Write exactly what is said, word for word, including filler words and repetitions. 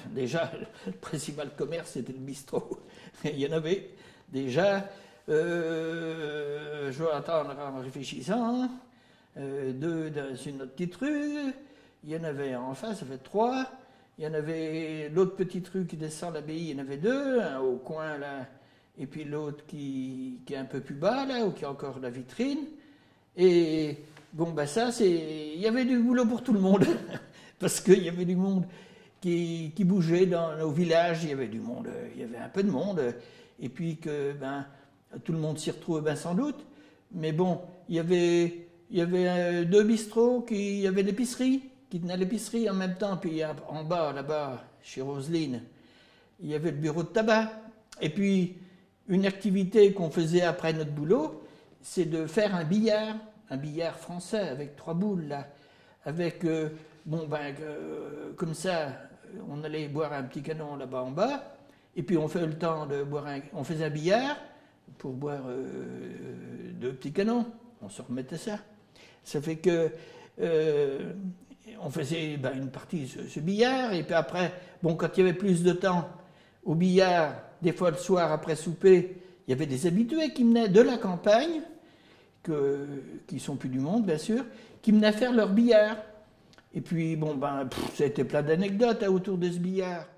déjà, le principal commerce, c'était le bistrot. Il y en avait déjà, euh, je vais attendre en réfléchissant, hein, euh, deux dans une autre petite rue, il y en avait en face, ça fait trois, il y en avait l'autre petite rue qui descend l'abbaye, il y en avait deux, un au coin là, et puis l'autre qui, qui est un peu plus bas là, où il y a encore la vitrine. Et bon, ben ça, c'est, il y avait du boulot pour tout le monde, parce qu'il y avait du monde qui, qui bougeait dans nos villages, il y avait du monde, il y avait un peu de monde, et puis que ben, tout le monde s'y retrouve ben, sans doute. Mais bon, il y avait, il y avait deux bistrots, qui, il y avait l'épicerie, qui tenaient l'épicerie en même temps, puis en bas, là-bas, chez Roselyne, il y avait le bureau de tabac. Et puis, une activité qu'on faisait après notre boulot, c'est de faire un billard, un billard français avec trois boules, là. Avec, euh, bon, ben, euh, comme ça, on allait boire un petit canon là-bas en bas, et puis on fait le temps de boire un, on faisait un billard pour boire euh, deux petits canons, on se remettait ça. Ça fait que euh, on faisait ben, une partie ce, ce billard, et puis après, bon, quand il y avait plus de temps au billard, des fois le soir après souper, il y avait des habitués qui venaient de la campagne, que, qui sont plus du monde bien sûr, qui venaient faire leur billard. Et puis bon ben, pff, ça a été plein d'anecdotes hein, autour de ce billard.